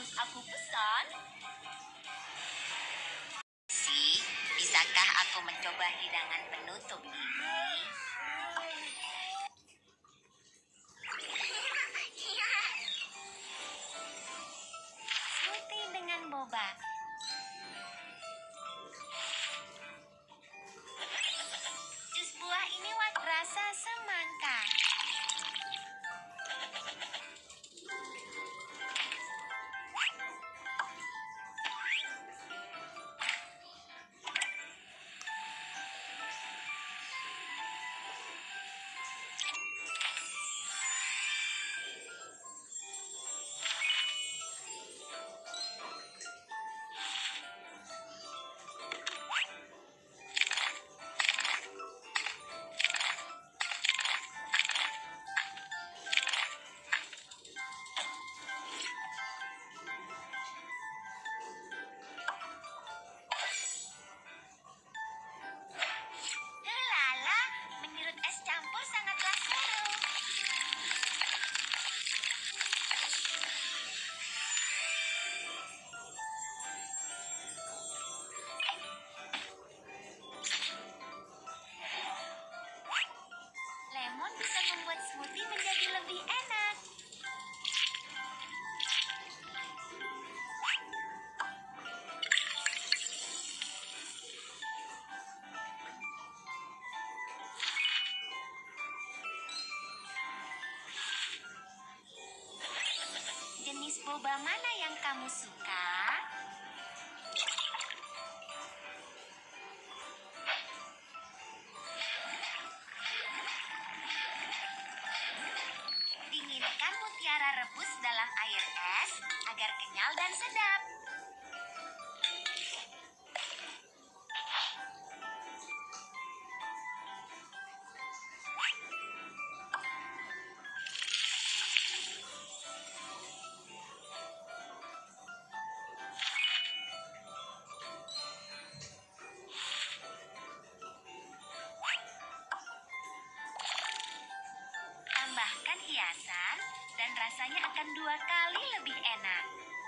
harus aku pesan? Bisakah aku mencoba hidangan penutup ini? Smoothie dengan boba. Jus buah ini rasa semangka. Menurut es campur sangatlah seru. Lemon bisa membuat smoothie menjadi lebih enak. Jenis boba mana yang kamu suka? Dinginkan mutiara rebus dalam air es agar kenyal dan sedap. Tambahkan hiasan dan rasanya akan 2 kali lebih enak.